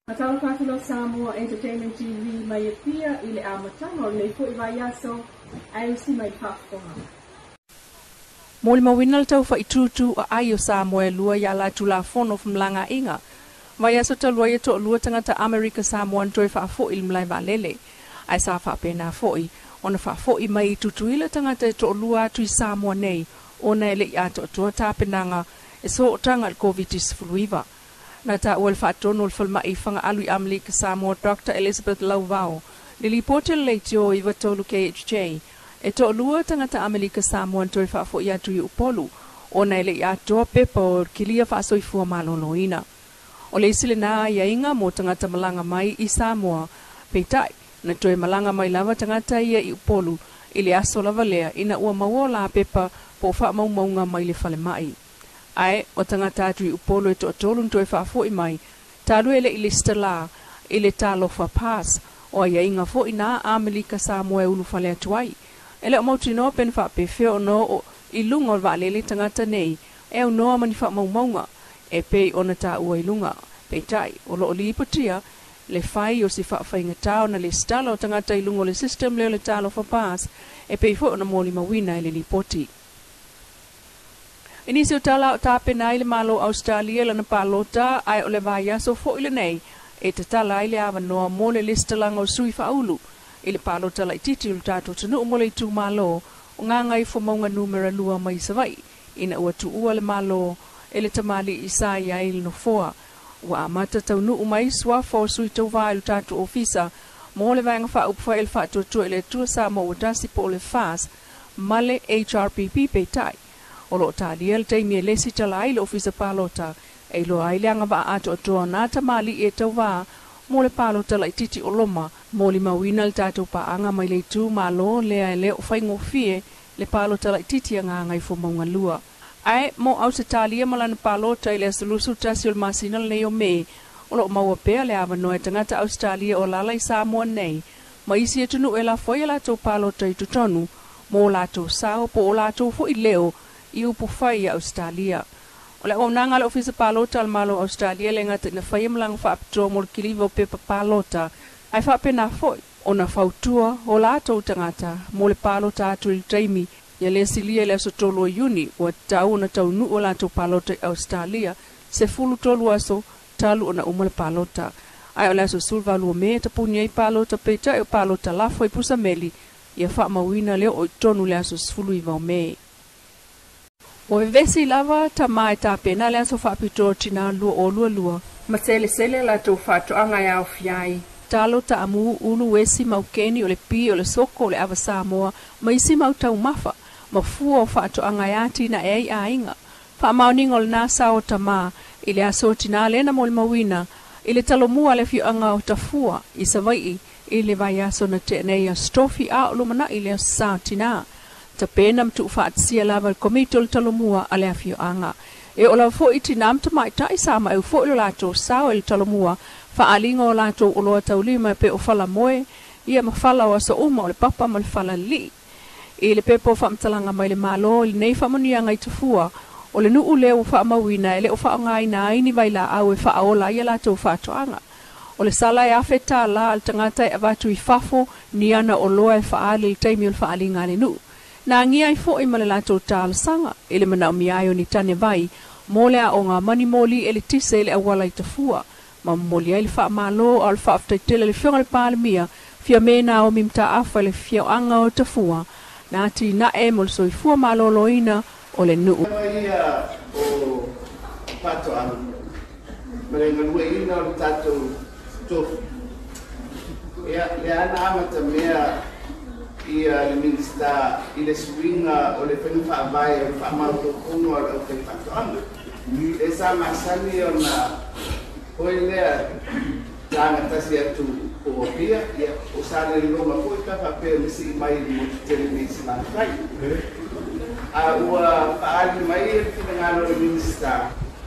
Matalo katilo Samoa Entertainment TV mai pia ile amatano le fo ivayaso ai si mai fafonga. Moli mawinal tau fa itutu a ayo Samoa lua ya la tula fono mlanga inga. Vayaso talua yeto lua tangata America Samoa toi fa fo il mlai valele. Ai sa fa pena foi ona fa fo i mai tutu ile tangata to lua tui Samoa nei ona ele ya to ta penanga e so tanga COVID-19 fluiva. Nata ul fatono fulma ifanga alui America Samoa Dr. Elizabeth Lauvao. Lili potel leitio iwa tolu KHJ. E to lua tangata America Samoa toi fa fo ia tui upolu. Ona ele ya to pepa o kilia fa so ifua maloloina. O le sile na ia inga mo tangata malanga mai i Samoa. Peitai, na toi malanga mai lava tangata ia i upolu. Ili aso lava lea ina ua mawola pepa po fa maunga mai le fale mai. Ai, o tangata atu i upolo e to atolun toi fa fo i mai. Talu ele ili stela, ili talo fa pas. O ia inga fo ina America Samoa ulu fale atuai. Ele o mauti no pen fa pe feo no o ilunga o valele tangata nei. E o noa mani fa maunga. E pei ona ta ua ilunga. Pei tai, o lo li ipatia, le fai o si fa inga tau na le stala o tangata ilunga le system leo le talo fa pas. E pei fo ona moli mawina ele li poti. Inisi o tala o tape na ile malo Australia lana palota ai o le vaya so fo ile nei. E te tala ile awa noa mole lista langa o sui fa ulu. Ile palota lai titi ulu tato tanu o mole tu malo o ngangai fo maunga numera lua mai savai. Ina ua tu ua le malo ele tamali isai ya ili no foa. Wa amata tau nu umai swa fo sui tau vai ulu tato ofisa. Mole vanga fa upa ele fa tu ele tu sa mo udasi po le fas. Male HRPP pe tai. O lo ta diel te mi lesi tala ile ofisa palota e lo ai leanga va ato ato na tamali e tau va mo le palota lai titi o loma mo li mawina le tatou pa anga mai le tu malo le ai le o fai ngofie le palota lai titi anga ngai fo maunga lua ai mo au se talia malana palota ile solusu tasiol masina le o me o lo maua pea le ava noe tangata Australia o lalai Samoa nei ma isi e tunu e la foi la tau palota i tutonu mo la tau sao po o la tau fo i leo i upu fai Australia. O le nanga le ofisa palota al malo Australia le ngata na fai mlang fa apto mol kilivo pepa palota. Ai fa pena foi. O na fautua o la tau tangata mo le palota atu il taimi ya le silia le sotolo uni o tau na tau nu o la tau palota Australia se fulu tolu aso talu o na umale palota. Ai o le aso sulva luo me ta punya i palota peita e palota la foi pusa meli ya fa mawina leo o tonu le aso fulu i vau me. O vesi lava ta mai ta pena le so fa pito tina lua ma sele la to fa to anga ya ofiai talo ta amu ulu wesi maukeni o le pi o le soko o le ava Samoa mai si mau tau mafa ma fuo fa to anga ya tina e ainga fa mauningo le nasa o tama ile aso tina le na mol mawina ile talo mua le fi anga o tafua isawai ile vai aso na te nei a strofi a o lumana ile sa tina ta pena mtu faatsia lava komitol talomua ale afio anga. E o la fo iti nam ta mai tai sama e fo ilo lato sao el talomua fa alinga o lato o loa taulima pe o fala moe ia ma fala o asa uma o le papa ma le fala li. E le pepo fa mtalanga mai le malo le nei fa monianga i tufua o le nuu leo fa mawina ele o fa ngai na ini vai la au e fa aola ia lato fa toanga. O le sala e afeta la al tangata e avatu i fafo ni ana o loa e fa ali il taimi o le fa alinga le nuu. Na ngia i fo i malalato tal sanga ele mana o miaio ni tane vai mole a o ngā mani moli ele tise ele awala i tafua ma moli ele fa malo al fa afta tele le fionga le palemia fia mena o mimta afa le fia anga o tafua na ati na e mol so i fua malo loina o le nuu ia o pato anu marenga nue ina o tato tofu le ana amata mea ia le minista ile swinga o le fenfa vai o fa mal to kuno o te fatanga esa masani ona oile la tasia tu o pia ia usare le loma poika fa pe si mai mo tele ni sila fai a ua fa mai finanga le minista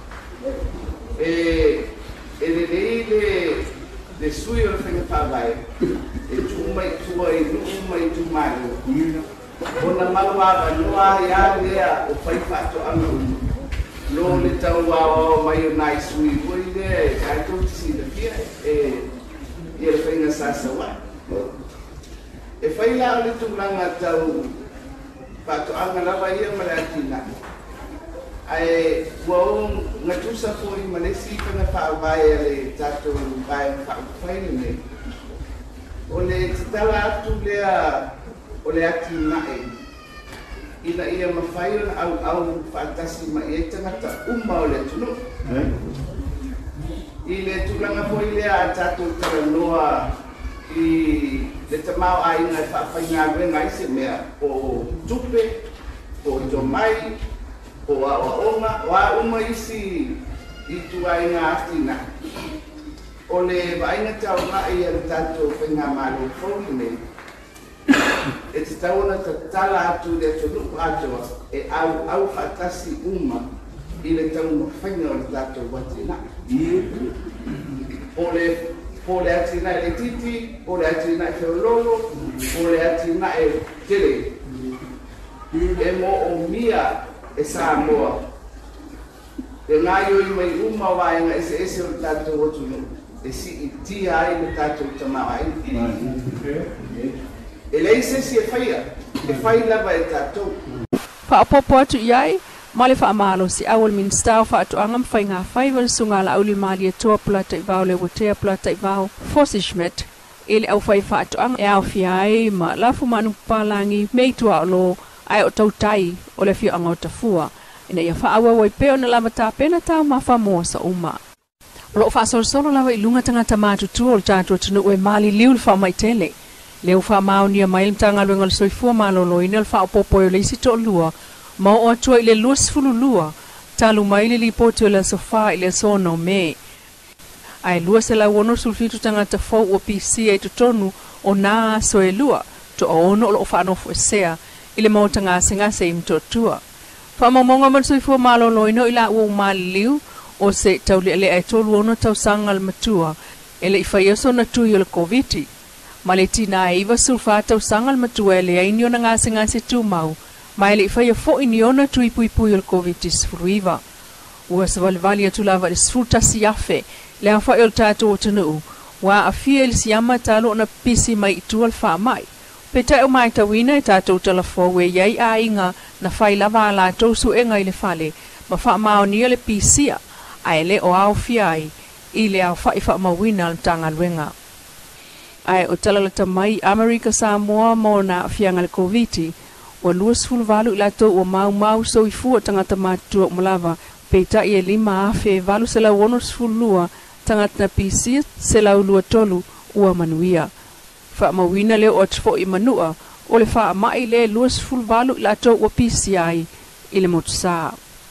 ele de suyo le fenfa vai e tu mai tu malo ona malwa noa ya lea o fai fato anu lo le tau wa mai nice we we de I don't see the pia ia le whainga sāsawa. E whaila o le tūlanga tau patoanga lava ia ma le atina. Ai wau ngatusa fo I Malesi kana whaawai a le tātou vai whaawhaine ne. O le titala atu lea o le atina ina ia mawhai au whaatasi ma ia tangata uma o le tunu. I le tūlanga fo I lea a tātou taranoa I le tamau a inga whaawhainga wenga I se mea o tupe, o tomai, o aonga, o a uma isi I tuainga atina. O le vainga tau nga I a tātou whainga malo whauri me. E te tauna ta tala atu le tonu atoa e au whaatasi uma I le tauna whainga o le tātou watina. O le atina e le titi, o le atina e whiololo, o le atina e tere. E mo o mia e Samoa. E ngai o I mai uma wainga ese o le tātou watunu. E si I tia ai le tātou tamau ai. E leise si e whaia. E whai lava e tātou. Whaapopo atu iai, ma le whaamalo si awal minstau whaatuanga mwhai ngā whaiwa sunga la auli maali e toa plata I vau le watea plata I vau Fosishmet. Ele au whai whaatuanga e au fiai ma lafu manu palangi meitua alo ai o tautai o le fio anga o tafua. Ina ia whaawa wai peo na lama tā pena tau ma whamoa sa uma. Lo whaasolo lawa I lunga tangata mātutua o le tātua tunu ue maali liu le wha mai tele. Leo wha maonia mai mtanga luenga le soifua malolo ina le wha popo le isi to lua. Ma o atua I le luas fulu lua. Talu mai le lipoti o le sofa I le sono me. Ai lua se la wono sulfitu tangata fau o PC e tutonu o nā so e lua. To ono o lo whanofo e sea. Ile mau tanga sengase I mtotua. Wha mamonga ma le soifua malolo ina ila ua umali liu. O se tauli le ai tolu ono tau sanga le matua. Ele I whaioso na tui o le COVID-19. Ma le tina e iwa sulfa tau sanga le matua ele ai niona ngase tu mau. Ma ele I whaia fo I niona tui pui o le COVID-19 sfuruiva. Ua sa valivali atu lava le sfuta siafe. Le a whaio le tātou o tanu. Wa a fia ele siama talo na pisi mai itua le wha mai. Pe tai o mai tawina e tātou talafo we iai a inga na whai lava la tau su enga I le whale. Ma wha mao nia le pisia. Ai le o au fiai I le au whai wha mawina le tanga luenga. Ai o talalata mai Amerika Samoa mo na fianga le COVID-19 o luas fulvalu I lato o mau so I fua tangata mātua o malava peita I e 5 afe valu se la wono sfulua tangata na pisia se la ulua tolu ua manuia. Wha mawina leo o tfo I manua o le wha mai le luas fulvalu I lato o PCI I le motusaa.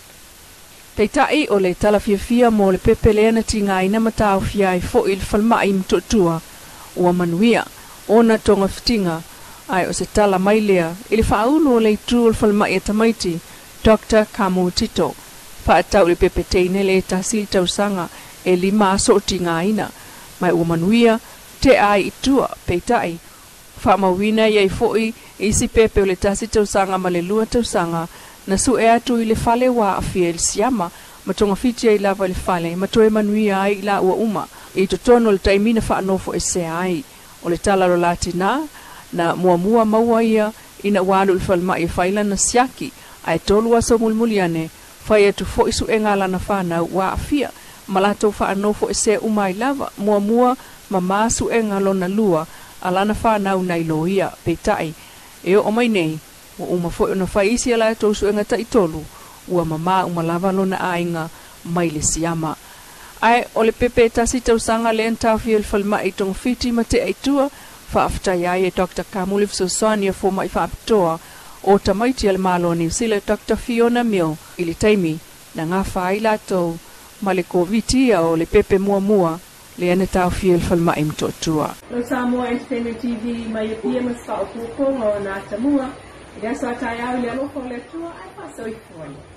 Teitai o le tala fia mo le pepelea na tinga ina matau fiai fo I le falmai mtotua ua manuia ona tonga fitinga ai o se tala mai lea I le whaulu o le tu o le falmai e tamaiti Dr. Kamu Tito whaatau le pepeteine le tasili tausanga e 5 aso o tinga ina mai ua manuia te ai itua peitai whamawina iai foi isi pepe o le tasili tausanga ma le lua tausanga na su e atu I le fale wa afia il siama ma tonga fitia I lava le fale ma toe manuia ai la ua uma I totono le taimina whaanofo e se ai o le tala lo latina na mua maua ia ina walu le falma I whaila na siaki ai tolu aso mulmuliane whai atu fo isu e ngala na whanau wa afia ma lato whaanofo e se uma I lava mua ma masu e ngalo na lua alana whanau na iloia peitai e o mai nei wa uma fo ona fai isi ala to su ngata itolu ua mama uma lava lona ainga mai le siama ai ole pepe tasi tau sanga le enta fiel falma I tong fiti mate aitua fa afta ya e Dr. Kamulif Sosania fo mai fa aptoa o tamaiti al malo ni sile Dr. Fiona Mill ili taimi na nga fai lato ma le COVID-19 o le pepe mua le ane tau fiel falma imtotua. Lo Samoa Entertainment TV mai e pia mas fa o kukongo na Samoa. Ida sa kaya uli alo ko le tua ai pa so I foi.